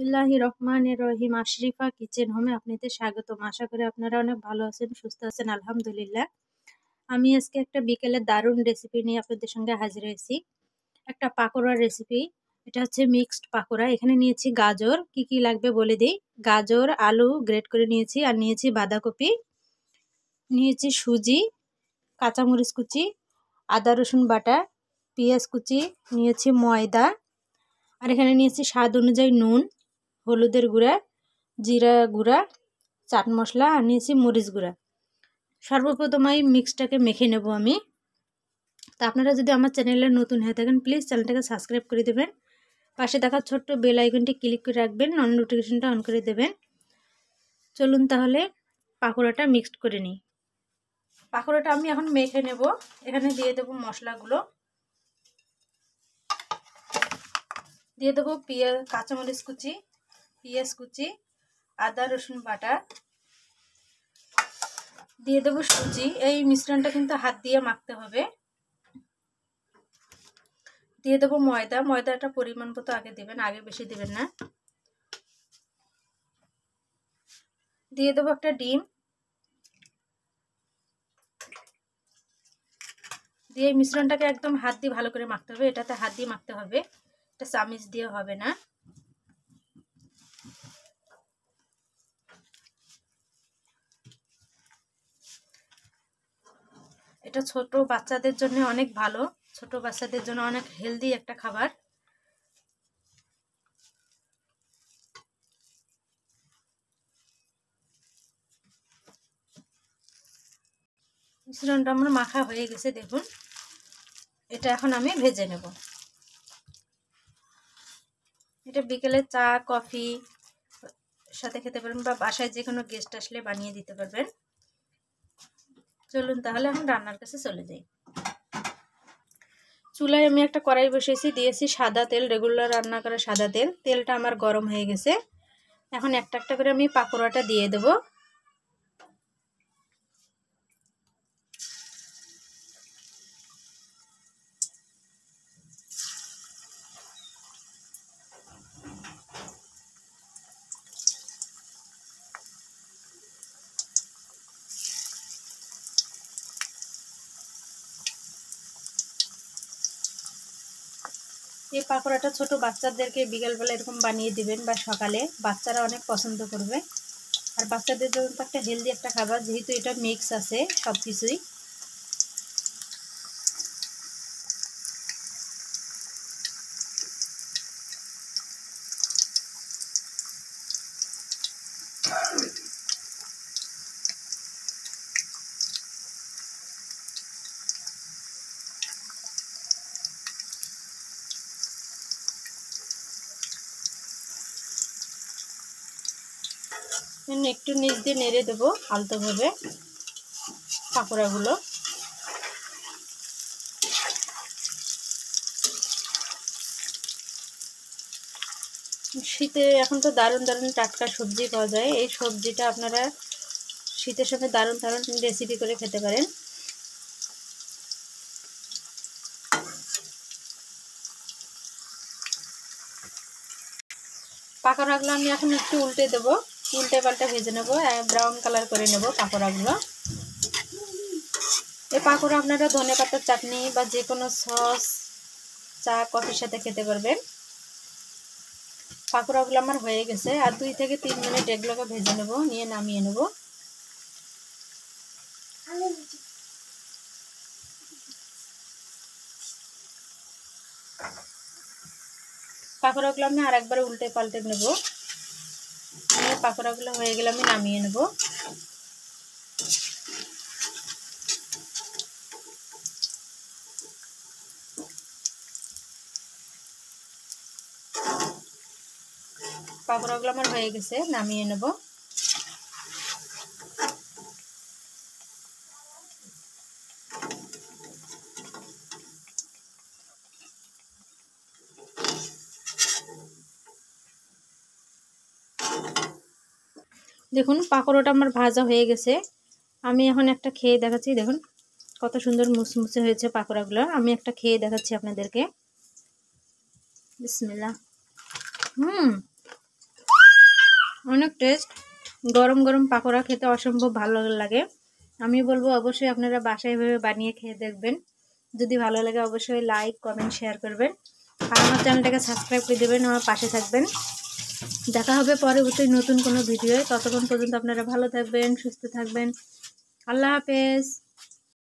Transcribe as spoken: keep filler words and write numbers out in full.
বিসমিল্লাহির রহমানির রহিম। আশরিফা কিচেন হোমে আপনাদের স্বাগতম। আশা করি আপনারা অনেক ভালো আছেন, সুস্থ আছেন, আলহামদুলিল্লাহ। আমি আজকে একটা বিকেলের দারুণ রেসিপি নিয়ে আপনাদের সঙ্গে হাজির হয়েছি। একটা পাকোড়ার রেসিপি। এটা হচ্ছে মিক্সড পাকোড়া। এখানে নিয়েছি গাজর, কি কি লাগবে বলে দিই। গাজর, আলু গ্রেট করে নিয়েছি, আর নিয়েছি বাঁধাকপি, নিয়েছি সুজি, কাঁচামরিচ কুচি, আদা রসুন বাটা, পেঁয়াজ কুচি, নিয়েছি ময়দা, আর এখানে নিয়েছি স্বাদ অনুযায়ী নুন, হলুদের গুঁড়া, জিরা গুঁড়া, চাট মশলা, আর নিয়েছি মরিচ গুঁড়া। সর্বপ্রথম এই মিক্সটাকে মেখে নেব আমি। তা আপনারা যদি আমার চ্যানেলে নতুন হয়ে থাকেন প্লিজ চ্যানেলটাকে সাবস্ক্রাইব করে দেবেন, পাশে থাকা ছোট্ট বেল আইকনটি ক্লিক করে রাখবেন, নন নোটিফিকেশনটা অন করে দেবেন। চলুন তাহলে পাকোড়াটা মিক্সড করে নিই। পাকোড়াটা আমি এখন মেখে নেব। এখানে দিয়ে দেবো মশলাগুলো, দিয়ে দেবো পেঁয়াজ, কাঁচামরিচ কুচি, পেঁয়াজ কুচি, আদা রসুন বাটা, দিয়ে দেবো সুজি। এই মিশ্রণটা কিন্তু হাত দিয়ে মাখতে হবে। দিয়ে দেবো ময়দা, ময়দাটা পরিমাণ মতো আগে দেবেন, আগে বেশি দেবেন না। দিয়ে দেবো একটা ডিম, দিয়ে এই মিশ্রণটাকে একদম হাত দিয়ে ভালো করে মাখতে হবে। এটাতে হাত দিয়ে মাখতে হবে, এটা চামচ দিয়ে হবে না। এটা ছোট বাচ্চাদের জন্য অনেক ভালো, ছোট বাচ্চাদের জন্য অনেক হেলদি একটা খাবার। মিশ্রণটা আমার মাখা হয়ে গেছে, দেখুন। এটা এখন আমি ভেজে নেব। এটা বিকেলে চা কফি সাথে খেতে পারবেন, বা বাসায় যে কোনো গেস্ট আসলে বানিয়ে দিতে পারবেন। চলুন তাহলে এখন রান্নার কাছে চলে যাই। চুলায় আমি একটা কড়াই বসিয়েছি, দিয়েছি সাদা তেল, রেগুলার রান্না করা সাদা তেল। তেলটা আমার গরম হয়ে গেছে। এখন একটা একটা করে আমি পাকোড়াটা দিয়ে দেব। এই পাকোড়াটা ছোট বাচ্চাদেরকে বিকেলবেলা এরকম বানিয়ে দিবেন, বা সকালে, বাচ্চারা অনেক পছন্দ করবে। আর বাচ্চাদের জন্য তো একটা হেলদি একটা খাবার, যেহেতু এটা মিক্স আছে সব কিছুই। একটু নিচ দিয়ে নেড়ে দেবো আলতোভাবে পাকোড়াগুলো। শীতে এখন তো দারুণ দারুণ টাটকা সবজি পাওয়া যায়। এই সবজিটা আপনারা শীতের সময় দারুণ দারুণ রেসিপি করে খেতে পারেন। পাকোড়াগুলো আমি এখন একটু উল্টে দেবো, উল্টে পাল্টে ভেজে নেবো, ব্রাউন কালার করে নেব পাকোড়াগুলো। এই পাকোড়া আপনারা ধনেপাতার চাটনি বা যে কোনো সস, চা কফির সাথে খেতে পারবেন। পাকোড়াগুলো আমার হয়ে গেছে, আর দুই থেকে তিন মিনিট এগুলোকে ভেজে নেব, নিয়ে নামিয়ে নেব। পাকোড়াগুলো আমি আর একবার উল্টে পাল্টে নেব, নিয়ে পাকোড়াগুলো হয়ে গেলে আমি নামিয়ে নেব। পাকোড়াগুলো আমার হয়ে গেছে, নামিয়ে নেব। দেখুন পাকোড়াটা আমার ভাজা হয়ে গেছে। আমি এখন একটা খেয়ে দেখাচ্ছি। দেখুন কত সুন্দর মুচমুচে হয়েছে পাকোড়াগুলো। আমি একটা খেয়ে দেখাচ্ছি আপনাদেরকে। বিসমিল্লাহ। হুম অনেক টেস্ট। গরম গরম পাকোড়া খেতে অসম্ভব ভালো লাগে। আমি বলবো অবশ্যই আপনারা বাসায় এভাবে বানিয়ে খেয়ে দেখবেন। যদি ভালো লাগে অবশ্যই লাইক কমেন্ট শেয়ার করবেন আর আমার চ্যানেলটাকে সাবস্ক্রাইব করে দেবেন, আমার পাশে থাকবেন। দেখা হবে পরবর্তী নতুন কোনো ভিডিওয়ে। ততক্ষণ পর্যন্ত আপনারা ভালো থাকবেন, সুস্থ থাকবেন। আল্লাহ হাফেজ।